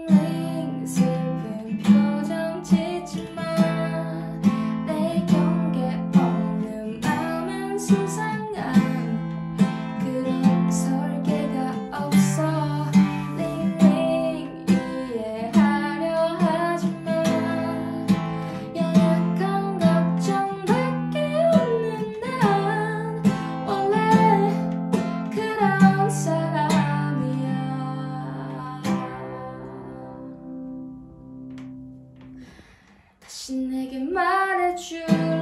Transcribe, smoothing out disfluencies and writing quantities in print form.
링링 슬픈 표정 짓지 마. 내 경계 없는 마음은 수상한 그런 설계가 없어. 링링 이해하려 하지 마. 연약한 걱정밖에 없는 난 원래 그런 사람이야. 다시 내게 말해줄래?